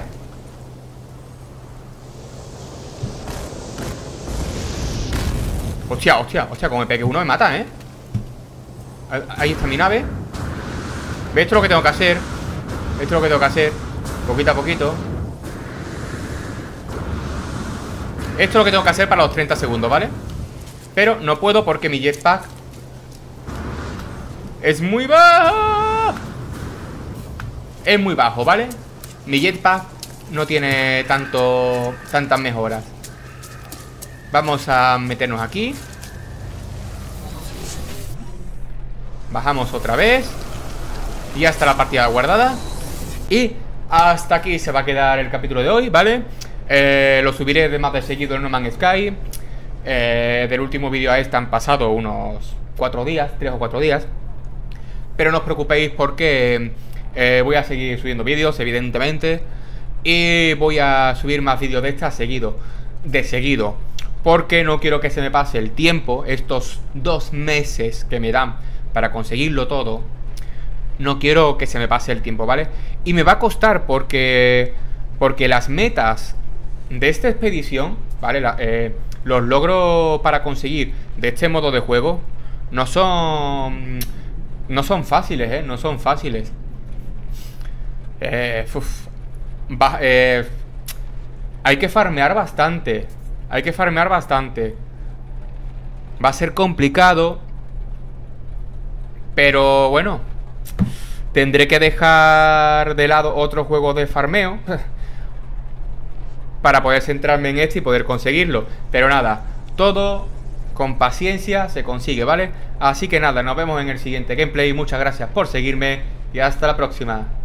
Hostia, hostia, hostia, como me pegue uno me mata, ¿eh? Ahí está mi nave. ¿Ves? Esto es lo que tengo que hacer. Esto es lo que tengo que hacer. Poquito a poquito. Esto es lo que tengo que hacer para los 30 segundos, ¿vale? Pero no puedo porque mi jetpack es muy bajo. Es muy bajo, ¿vale? Mi jetpack no tiene tantas mejoras. Vamos a meternos aquí. Bajamos otra vez. Y ya está la partida guardada. Y hasta aquí se va a quedar el capítulo de hoy, ¿vale? Lo subiré de más de seguido en No Man's Sky. Del último vídeo a este han pasado unos 4 días, 3 o 4 días. Pero no os preocupéis porque voy a seguir subiendo vídeos, evidentemente. Y voy a subir más vídeos de esta de seguido. Porque no quiero que se me pase el tiempo, estos 2 meses que me dan para conseguirlo todo. No quiero que se me pase el tiempo, ¿vale? Y me va a costar porque las metas de esta expedición, ¿vale? Los logros para conseguir de este modo de juego no son fáciles, ¿eh? No son fáciles. Hay que farmear bastante. Hay que farmear bastante. Va a ser complicado. Pero bueno, tendré que dejar de lado otro juego de farmeo para poder centrarme en este y poder conseguirlo. Pero nada, todo con paciencia se consigue, ¿vale? Así que nada, nos vemos en el siguiente gameplay. Muchas gracias por seguirme y hasta la próxima.